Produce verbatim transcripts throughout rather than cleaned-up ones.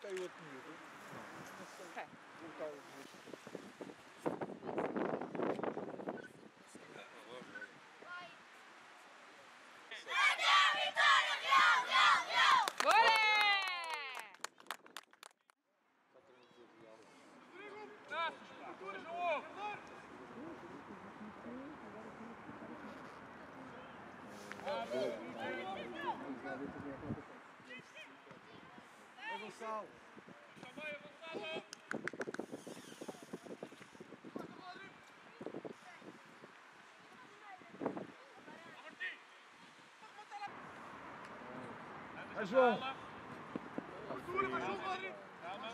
Tem outro miúdo? Não. Não sei. Okay. O Carlos. É Gonçalo. Também avançado. É João. Abertura, mais um, Rodrigo. Calma.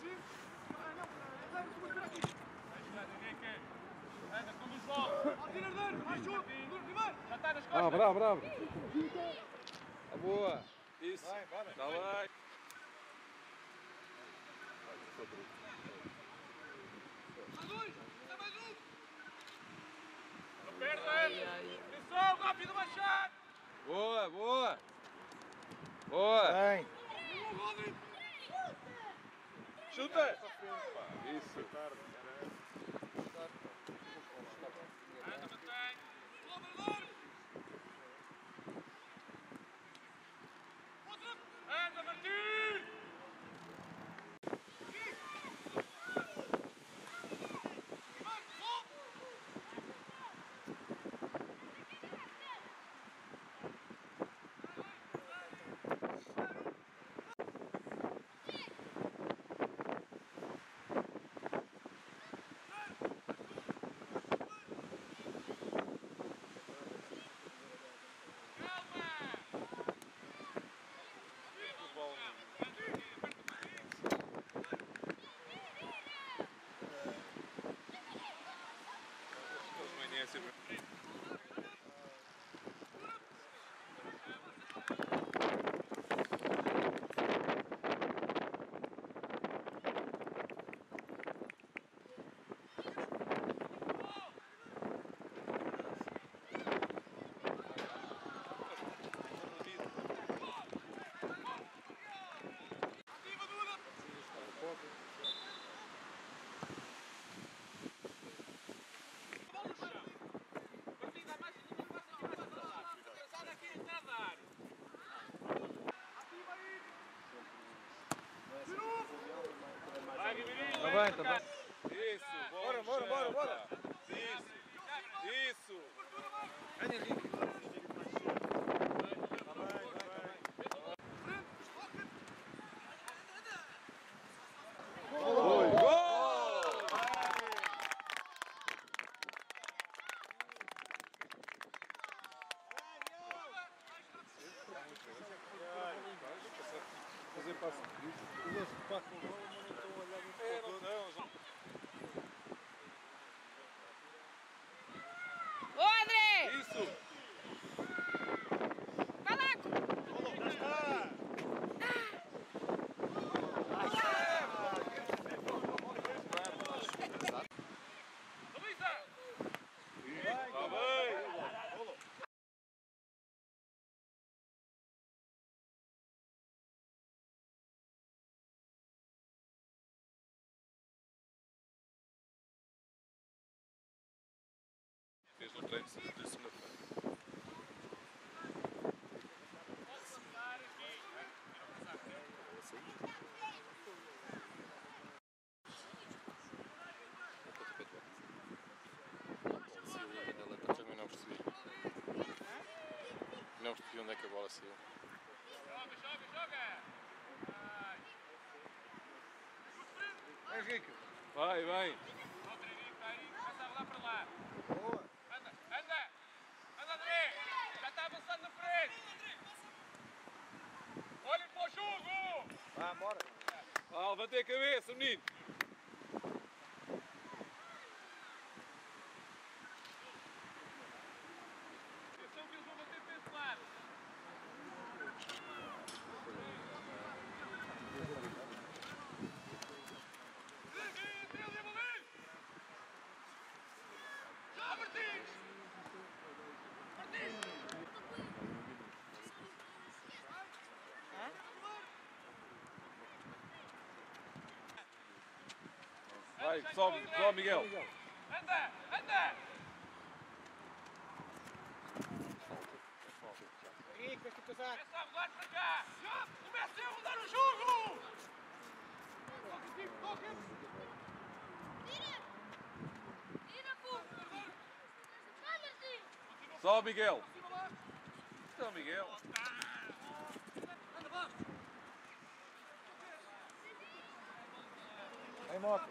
Ninguém quer. Anda, conduz logo. Atira herdeiro, mais um. Primeiro. Já está nas costas. Ah, bravo, bravo. Ah, boa. Isso. Vai, bora. Está bem. Mais dois. Dá mais um. Aperta. Atenção, rápido, baixar. Boa, boa. Boa. Bem. Chuta. Isso. Anda, mantém. Colaborador. Outra. Anda, Martim. Está bem, está bem. Isso, bora, bora, bora, bora. Isso, isso. Ganha, Henrique. Gol! Gol! Fazer passo de Cristo. Eles passam o gol, mas não estão a olhar muito para o todo. Ô, André! Isso! Vai lá! Já está. Está bem! Fez um treino de segunda-feira. Também não percebi. Não percebi onde é que a bola saiu. Joga, joga, joga. Vai, Henrique. Vai, vai. Outra Henrique, está aí. Começa a rolar para lá. Boa. Anda, anda. Anda, André. Já está avançando na frente. Olhem para o jogo. Vá, bora. Ah, levantei a cabeça, menino. Atenção que eles vão bater para esse lado. Já, Martins! Martins! Hã? Vai, sobe, sobe, Miguel. Anda, anda! Henrique, vem com o casaco. Começa a rodar para cá! Comecem a rodar o jogo! Toque, toque! Tira! Tira, pô! Sobe, Miguel. Então, Miguel. Anda, baixo! Vem, moto.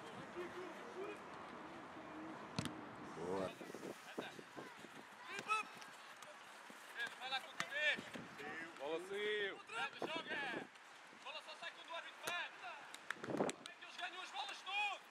Boa. Vai lá com o cabeça! Bola saiu. Anda, joga! Bola só sai quando o árbitro vai! Eles ganham as bolas todas!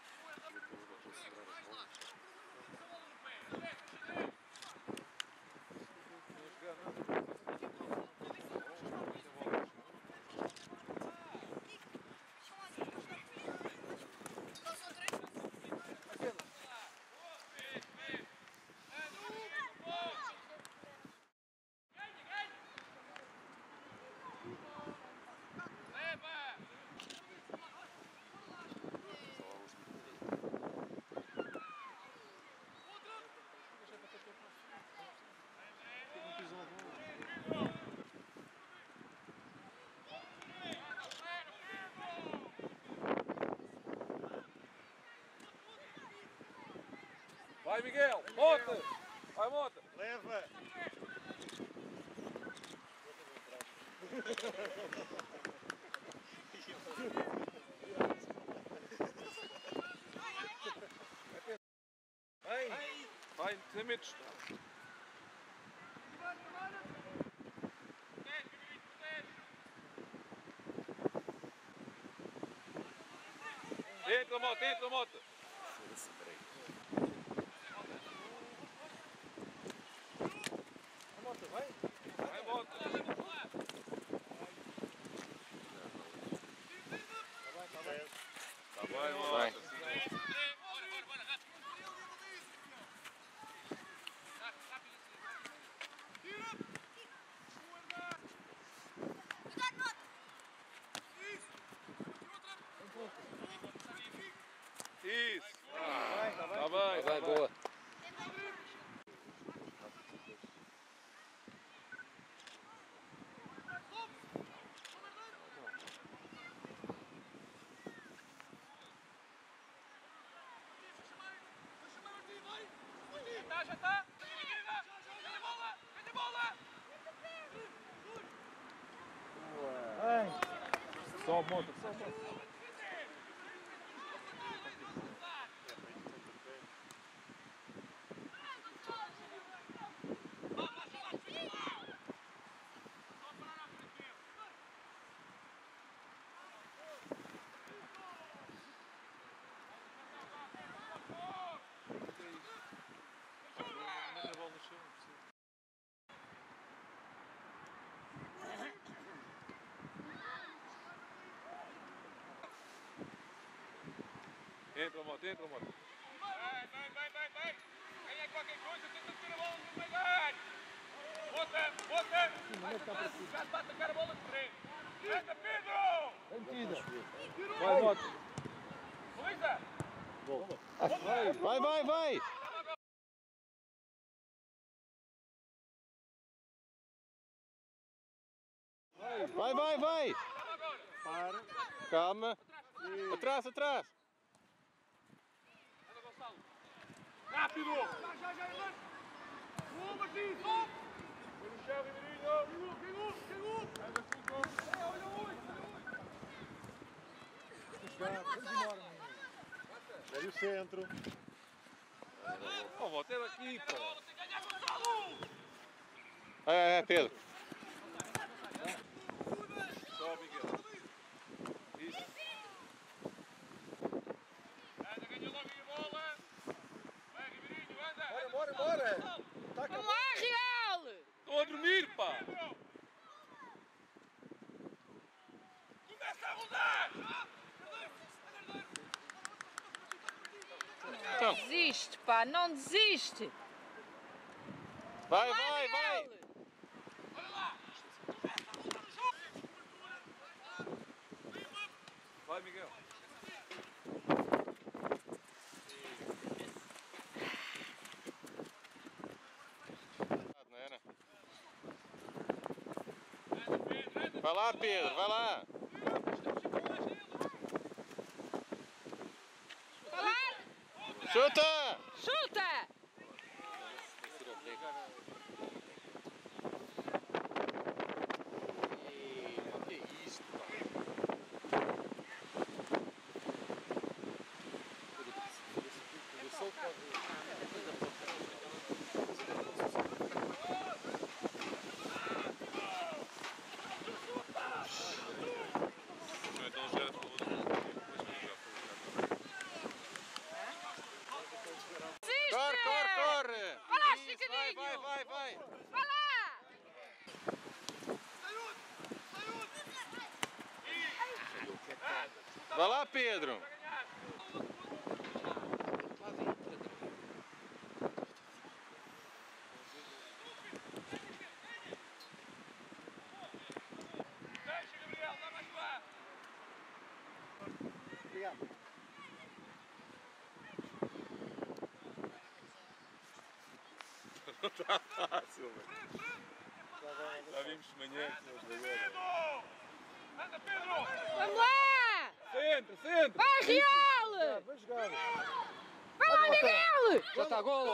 Vai, Miguel. Mota. Vai, Mota. Leva. Vem. Vai, cem metros. Entra a moto, entra a moto. A moto, vai. Vai, moto. Tá bem, Tá bem, moto. Vai. Isso. vai, tá bem. Tá bem, Vai, tá bem. boa. Já está, já está! Ganha a bola! Ganha a bola! Vem. Sobe, moto. Sobe, moto. Mete a bola no chão. Entra a moto, entra a moto. Vem, vem, vem, vem, vem! Ganha qualquer coisa, tenta meter a bola no meio da área! Bota, bota! O gajo vai atacar a bola de frente! Anda, Pedro! Vem, metida. Vai, moto. Luísa! Vai, vai, vai! Vai, vai, vai! Para. Calma! Atrás, atrás! Anda, Gonçalo! Rápido! Já, já, já, Irlande! Boa, Martins! Sobe! Foi no chão, Ribeirinho! Caiu, caiu, caiu! Anda, Fulton! Olha o oito, olha o oito! Vamos embora, menino. Olha o centro. Oh, moto, é daqui, pá. Bola, tem que ganhar, Gonçalo! É, é, Pedro! Sobe, Miguel. Isso. Anda, ganha logo aí a bola! Vai, Ribeirinho, anda! Bora, bora, bora. Taca. Vamos lá, Real! Estou a dormir, pá. Pedro! Começa a rodar! Então, Desiste, pá, não desiste! vai, vai, vai! Olha lá! Vai, Miguel. Vai lá, Pedro, vai lá. Falar! Chuta! Chuta! Corre, corre, corre! Vai lá, Isso, vai, esticadinho! vai, vai, vai! Vai lá! Vai lá, Pedro! Deixa, Gabriel, dá mais lá. Obrigado. Não está fácil, velho. Já vimos de manhã que não jogou. Pedro! Anda, Pedro! Vamos lá! Centro, centro! Vai, Real! Vai jogar. Vai lá, Miguel! Já está golo!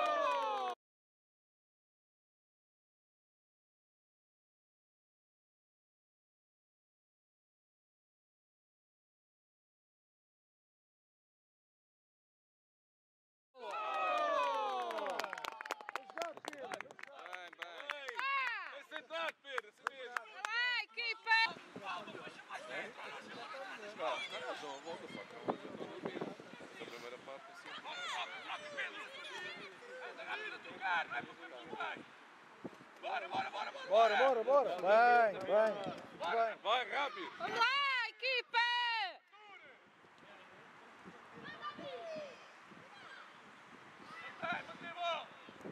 Bem, bem. Ah! É centrado, Pedro, assim mesmo. Vai lá, equipa! Não, João, volta, faca. A primeira parte, assim. Anda rápido a tocar, vai para o caminho, vai! Bora, bora, bora, bora! Bora, bora, bora. Bem, bem. Bem. Vai, rápido! Vamos lá, equipa! Vai, mantém a bola!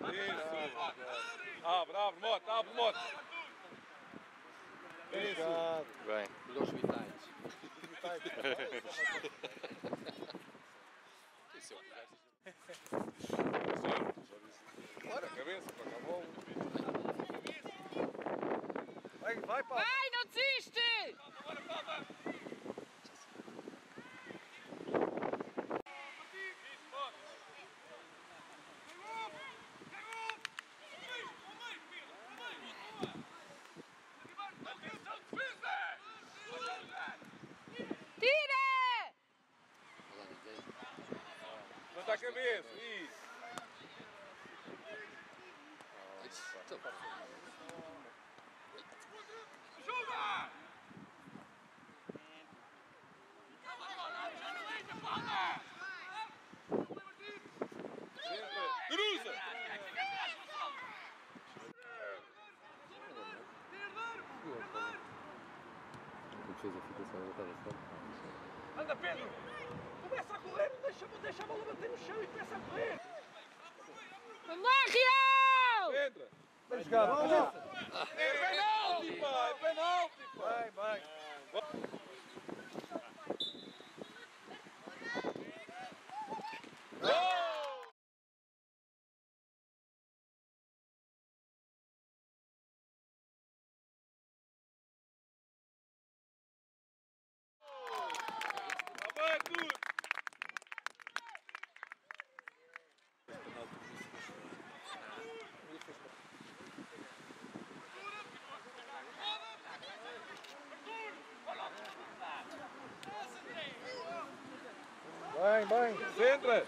Isso! Abre, abre, moto, abre, moto! Isso! Obrigado. Bem. Milhões vitais. Bora, cabeça, toca a bola. Vai, vai, pá. Vai, não desiste! Bora, Palma! Tira! Levanta a cabeça, isso! Juba! Cruza! Fez a fixação, eu estava fora. Anda, Pedro! Começa a correr, deixa, deixa a bola bater no chão e começa a correr! Vamos lá, Real! Entra! Vai jogar. Vamos lá. É penalti, pai! Penalti, pai! Bem, bem. Vai tudo! Bem, bem. Centra!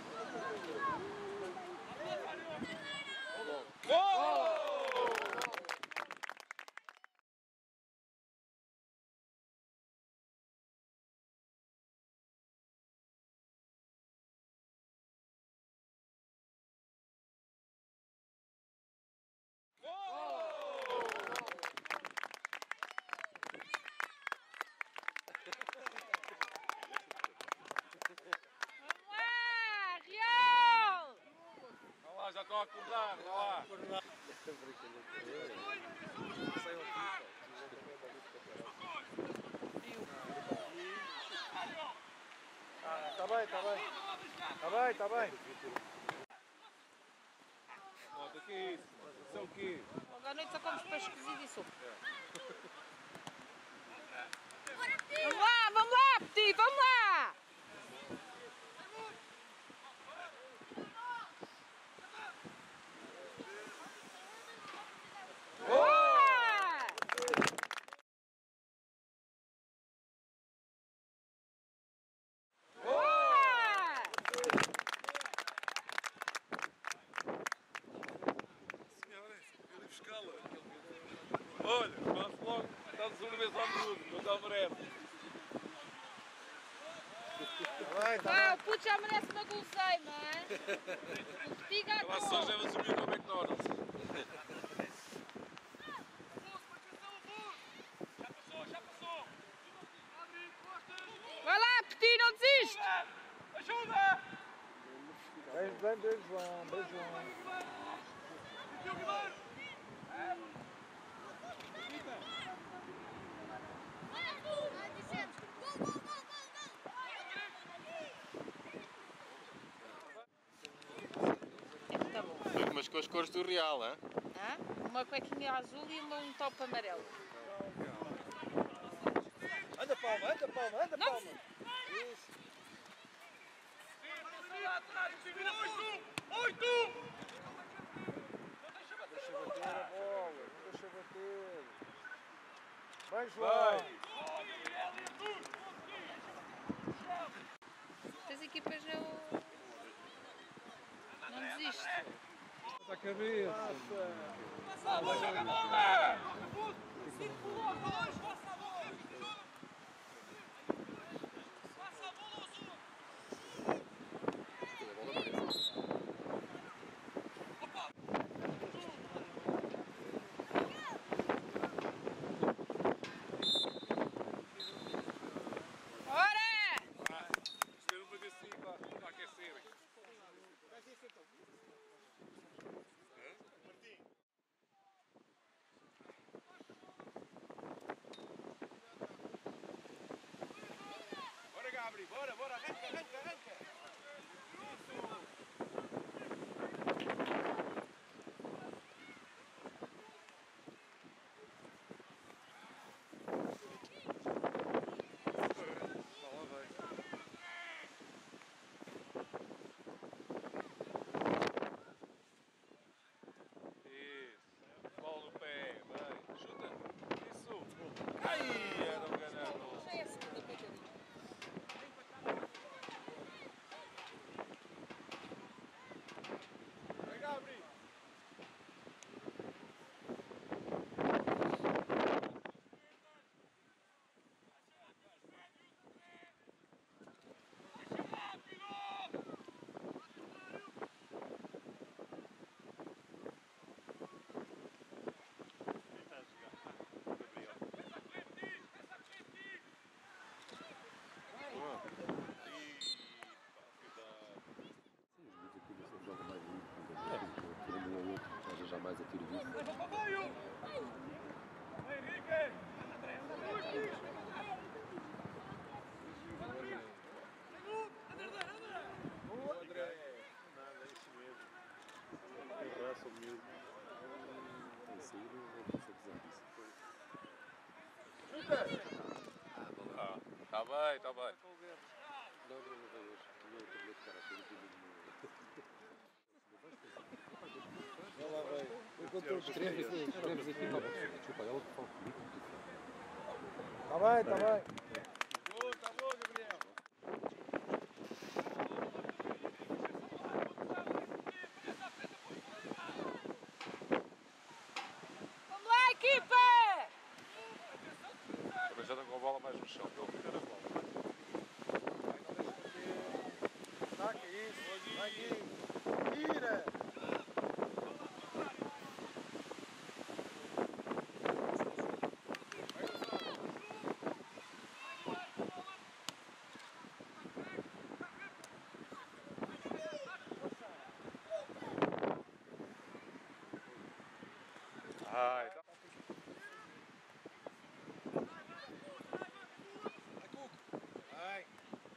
Gol! Vamos lá, Real! Olha lá, já estão a acordar, olha lá. Está bem, está bem. Está bem, está bem. Nota, que é isso? Isso é o quê? Logo à noite só comes peixe cozido e sopa. Vamos lá, vamos lá, Petit, vamos lá! Boa! Boa! Senhora, ele escala. Olha, faço logo. Está de segunda vez ao minuto, não dá merece. Давай, Ah, давай. o puto já merece uma guloseima, hein? O Petit Ela só gato. já vai subir no McDonald's. Já passou, já passou. Vai lá, Petit, não desiste! Ajuda! Vem, vem, bem, João, bem, João. Tá bom. Mas com as cores do Real, hein? Hã? Uma cuequinha azul e uma- um top amarelo. Anda, Palma, anda, Palma, anda, Não. Palma. Isso. Oito! Deixa bater a bola, não deixa bater. Vai, João. Vai! As equipas não. Não desiste. A cabeça. Passa. Joga a bola! Ora! Isto é uma vez assim para para aquecerem. Bora, Gabri, bora, bora, arranca, arranca, arranca. Isso. Bola no pé, vai. Chuta. Isso. Ai, era um ganado. Já é a segunda coitadinha. Vai, Gabri. Joga mais livre, quando um ou outro, às vezes já mais a tiro disso. Boa, André. Nada, é isso mesmo. Tem raça mesmo. Isso aí não vou precisar disso. Ah, tá bem, tá bem. Não, não, não veio hoje. Tinha outro bilhete para ter aqui. Vai lá, vai. Encontrou os Escreve três. aqui, escreves aqui, não, desculpa, ela que fala comigo. Tá bem, tá bem. Boa, tá bom, Gabriel. Vamos lá, equipa! Também já estão com a bola mais no chão. Estão a meter a bola. Saca isso. Vai aqui. Tira. Ai, tá. Vai.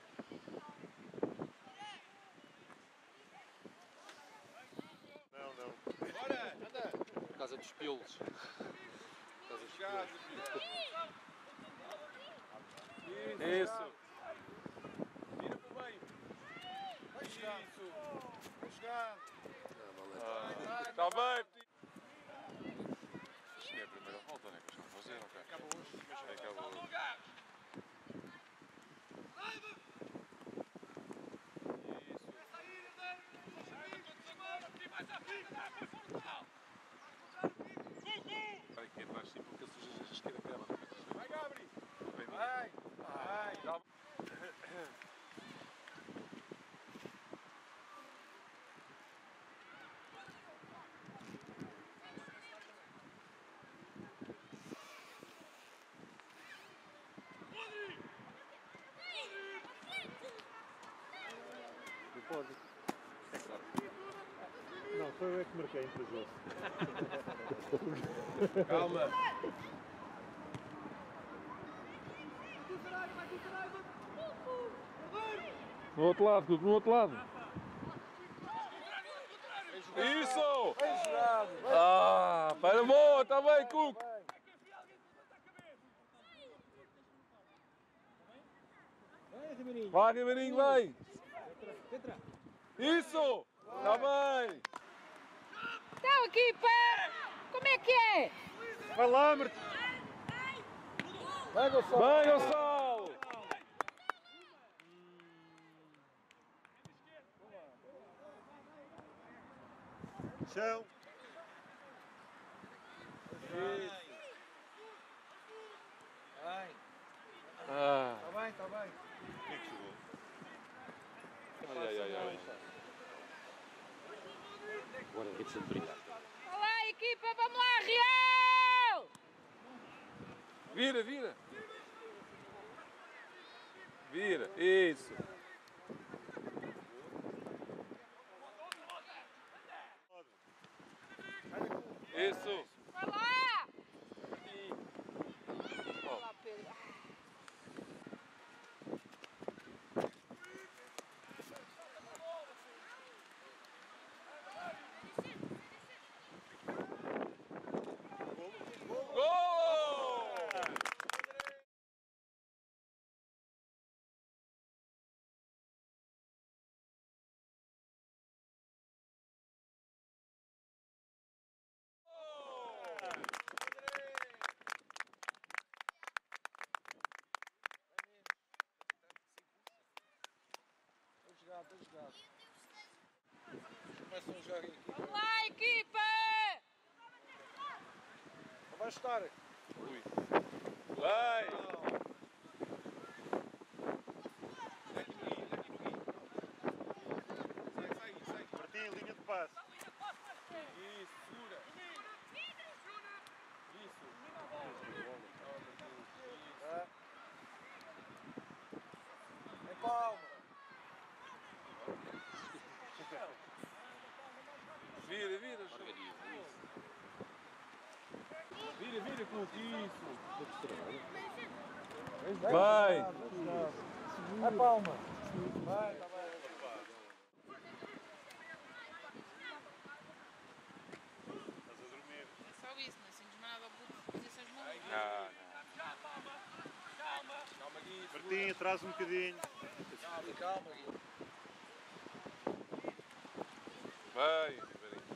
Não, não. Bora! Anda! Por causa dos pelos. Por causa dos Gás, pelos. filho. Isso. Vira pro meio. Vai jogando. Isso. Vai jogando. Está bem, petit. Isto não é a primeira volta, né? Que eles vão fazer, ok? Acabou hoje. Acabou hoje. Aqui atrás sim, porque a esquerda acaba. Vai, Gabri. Vai. Vai. Tá. Depósito. Não, foi eu é que marquei entre os outros. Calma. No outro lado, Cuco, no outro lado. Isso. Bem jogado. Ah, para boa, está bem, Cuco. Vai, Ribeirinho. Vai, Ribeirinho, vai. Isso. Está bem. Então, equipa! Como é que é? Vai lá, Martim. Vai, Gonçalo. Bem, Gonçalo. Chão. Vai. Ah. Está bem, está bem. Quem é que chegou? Ai, ai, ai, ai. Agora deixa-me brincar. Olá, equipa! Vamos lá, Real! Vira, vira. Vira, isso. Isso. Vai lá! Vai lá, Pedro. Gol! Bem jogado, bem jogado. Começam a jogar aqui. Vamos lá, equipa! Não vai estar. Ui. Vai. Martim, linha de passe. Isso, segura. Isso. É. Em palma. Vira, vira. Vira, vira com isso. Vai. É palma. Vai, está bem. Estás a dormir. É só isso, não sentimos nada por posições malucas. Não, calma, Gui. Martim, atrás um bocadinho. Calma, calma, Gui. Vai, Ribeirinho.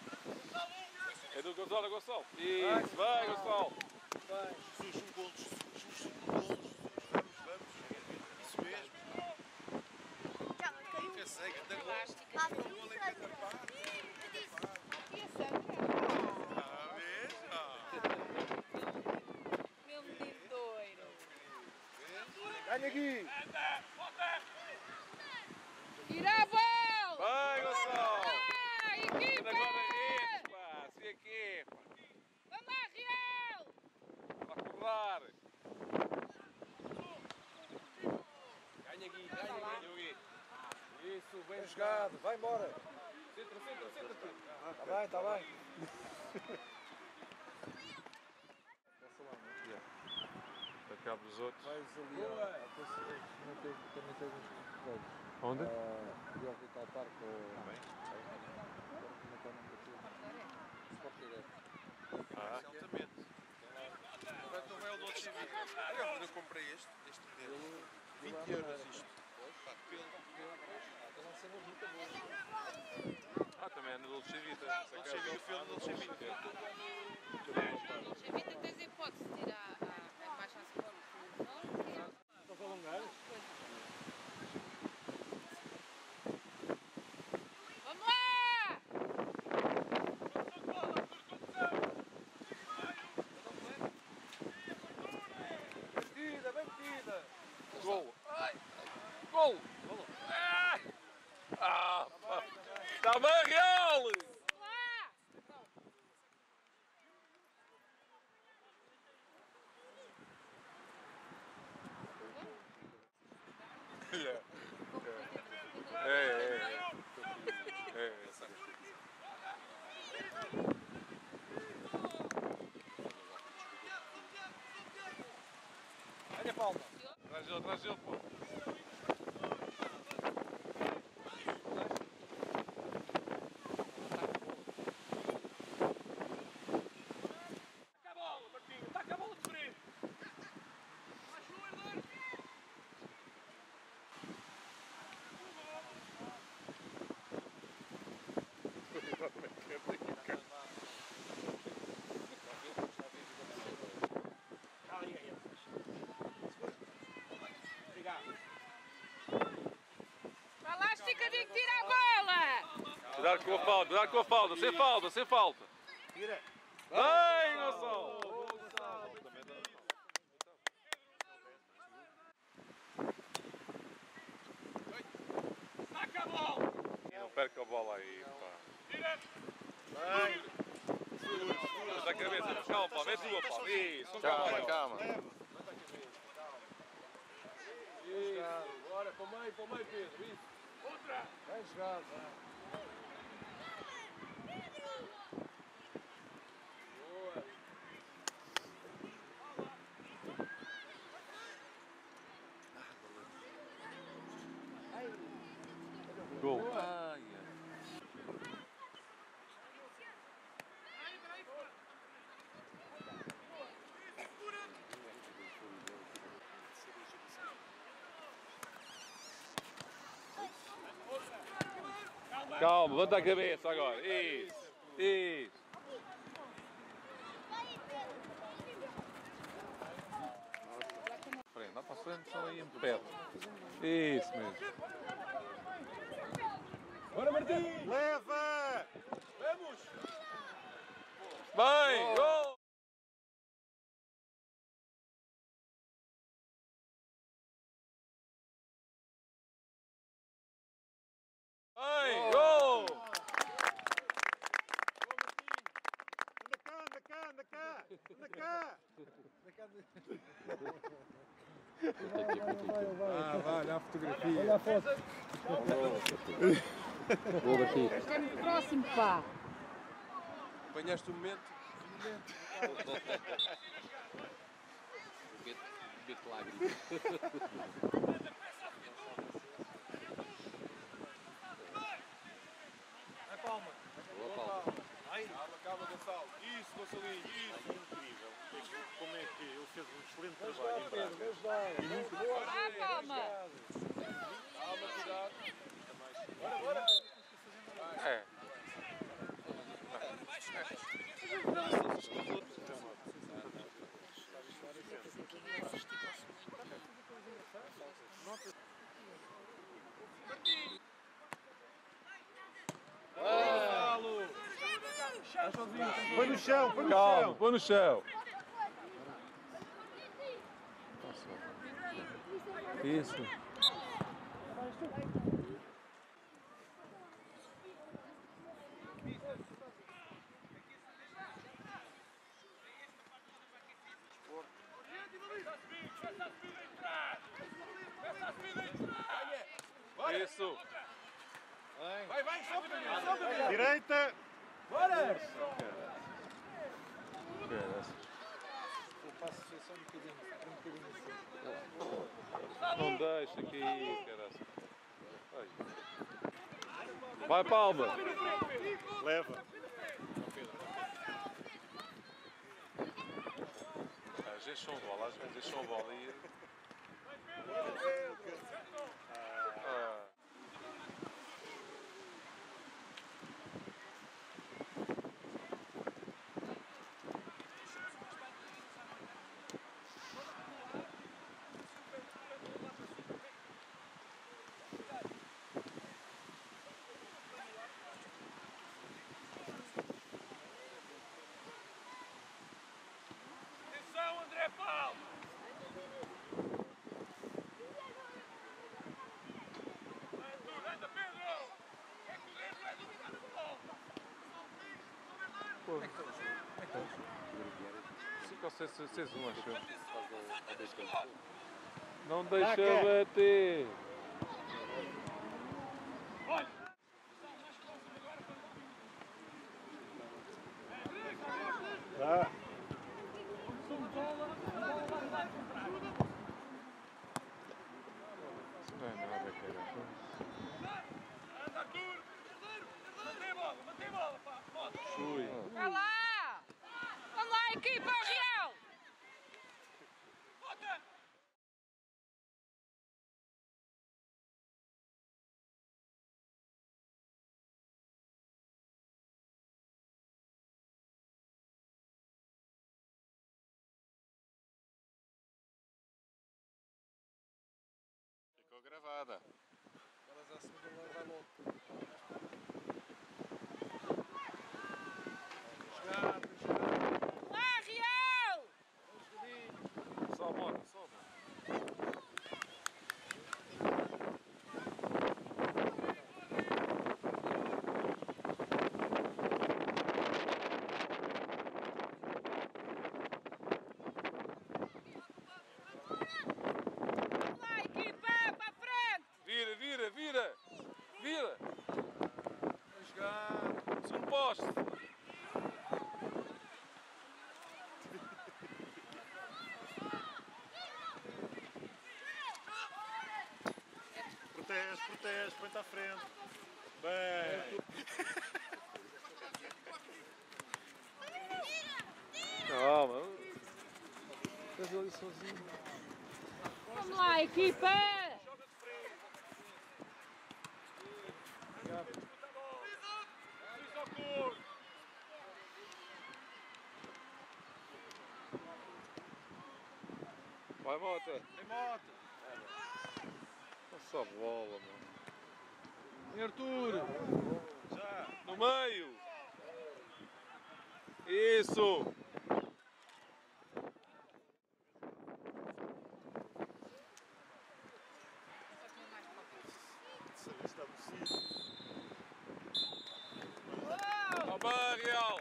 É do Gonçalo, Gonçalo. Isso, vai, Gonçalo. Vai. Jesus, um gol, Jesus, um gol. Vamos, vamos. Isso mesmo. Pensei que até gol. Um gol em cada parte. E a Sandra? Ah, veja. Meu menino doido. Ganha, Gui. Tira a bola! Vai, Gonçalo. Ah, equipa! Agora é pá. Se aqui, pá. Vamos lá, Real! Para acordar. Ganha, Gui. Ganha, Gui. Isso, bem Bem jogado. Vai embora. Centra, centra, centra. Está bem, está bem. Para cabo dos outros. Vais ali ao... Também tens uns jogos. Onde? E ao Vital Parque. Também? Como é que é o nome daquilo? Sport Direct. Ah. Exatamente. Vai tomar o Dolce Vita. Eu comprei este, este modelo. vinte euros isto. Pá, pelo. Ah, também é no Dolce Vita. Dolce Vita, o filme Dolce Vita. Dolce Vita tens a hipótese de ir à, à, à Embaixada Sport. Estão a alongar? Vamos lá! Batida, batida! Gol! Ai! Gol! Ai! Ah! Está-me a real! Lá! É, é, é. É, Olha a palma! traz ele, traz ele, pô. Taca a bola, Martinho, taca a bola de frente. Vai lá, esticadinho, tira a bola! Cuidado com a falta, cuidado com a falta, sem falta, sem falta. Tira! Bem, Gonçalo! Taca a bola. Não perca a bola aí, pá. Tira. Mete a cabeça, calma, pá, mete tua, pá. Isso, com Calma, calma. calma. Isso! Bora, para o meio, para o meio, Pedro! Isso! Outra. Bem jogado, vai! Boa! Gol. Calma, levanta a cabeça agora. Isso, isso. Frente, dá para frente, só aí em perto. Isso mesmo. Bora, Martim! Leva! Vamos! Bem, gol! Bem, gol! Anda cá, anda cá, anda cá! Anda cá! Ah, vai, olha a fotografia! Olha a foto! Gol daqui. Isto é muito próximo, pá. Apanhaste o momento? Beto lágrima. A palma! Boa palma. Calma, calma, Gonçalo. Isso, Gonçalinho, isso. Incrível. Como é que ele fez um excelente trabalho em Pedro, Braga. bem jogado! Ah, palma! Calma, cuidado. Bora, bora! É. Põe no chão, põe no Calma, chão. põe no chão. Isso. Isso. Vai, vai, sobe, sobe! Direita. Bora! Não deixa aqui, caraca. Vai, Palma. Leva. Às vezes são a bola, às vezes são a bola e... Ah. Atenção, André Paulo! Anda, Pedro! É correr, não é dominar a bola! cinco ou seis um, acho eu. Atenção, Não deixa bater. olha! Tá. Não é nada, cara. Anda, Arthur! Mantém a bola, mantém a bola, pá! Bota! Ui. Vai lá! Vamos lá, equipa real! Bota! Ficou gravada. Lá, real! Só a bola, só a bola. Vamos lá, equipa! Para a frente! Vira, vira, vira! Vira! Vai jogar. Se um poste! Protege, protege, põe-te à frente. Bem. Calma. Estás ali sozinho. Vamos lá, equipa! Fiz ao corpo! Vai, Mota. Tem moto. Passa a bola, mano. Vem, Arthur. Já. No meio. Isso. Saber se está no sítio. Tá bem, Real.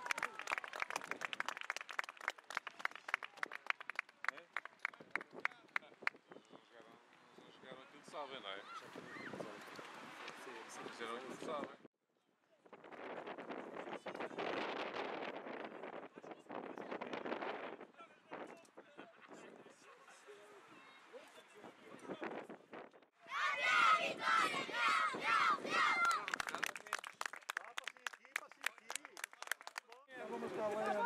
Eles jogaram aquilo que sabem, não é? Fizeram aquilo que sabem. Vamos para lá.